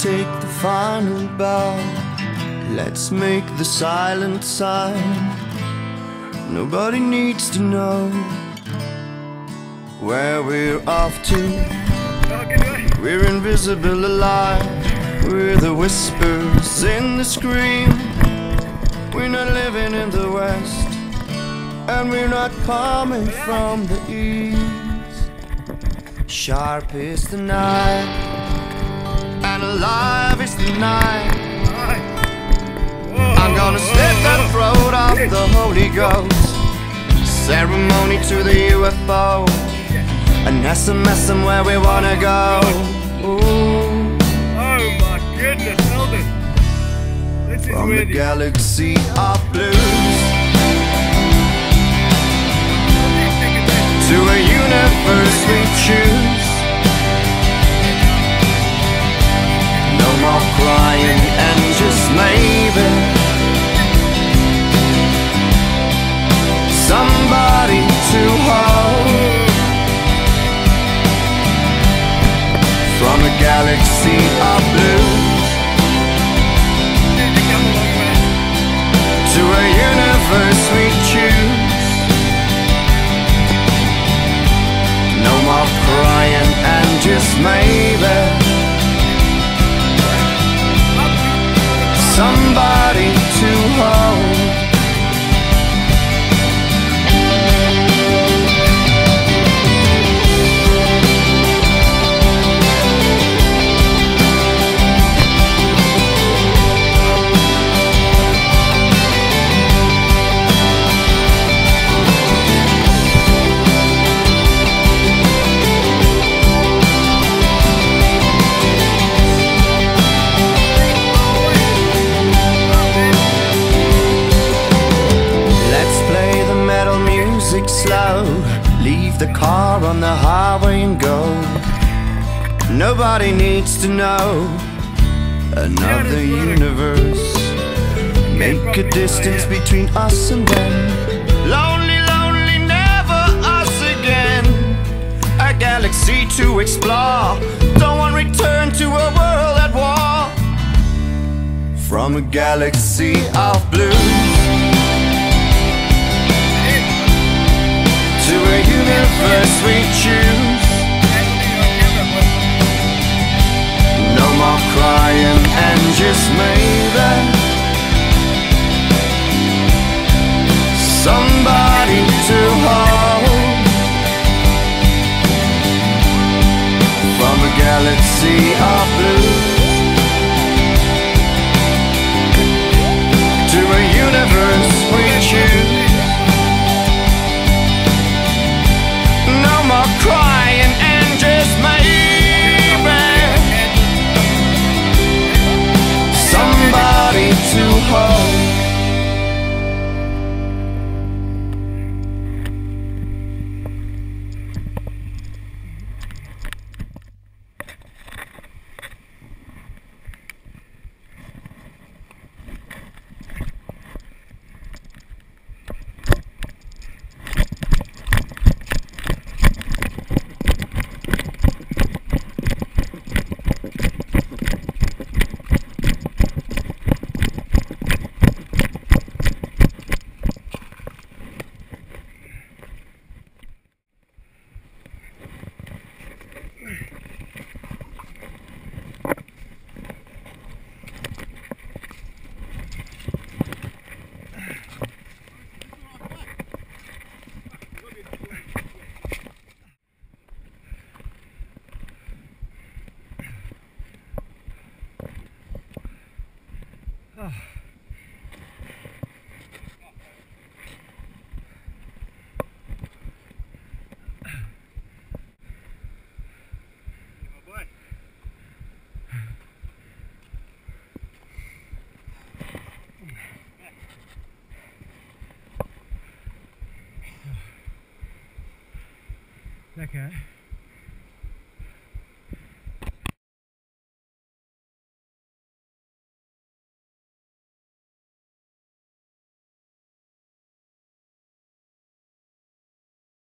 take the final bow. Let's make the silent sign. Nobody needs to know where we're off to. We're invisible alive. We're the whispers in the scream. We're not living in the west, and we're not coming from the east. Sharp is the knife, and alive is the night. I'm gonna slit the throat of the Holy Ghost. Ceremony to the UFO, and SMS them where we wanna go. Ooh. Oh my goodness, Elvis. This is From the really galaxy of blues to a universe we choose. No more crying and just maybe somebody to hold. From a galaxy of blues to a universe we choose. No more crying and just maybe somebody to hold. Slow, leave the car on the highway and go. Nobody needs to know another universe. Make a distance between us and them. Lonely, lonely, never us again. A galaxy to explore. Don't want return to a world at war. From a galaxy of blues to a universe we choose. No more crying and just maybe somebody to hold. From a galaxy of blues to a universe we choose. No more crying and just maybe somebody to hold. Okay.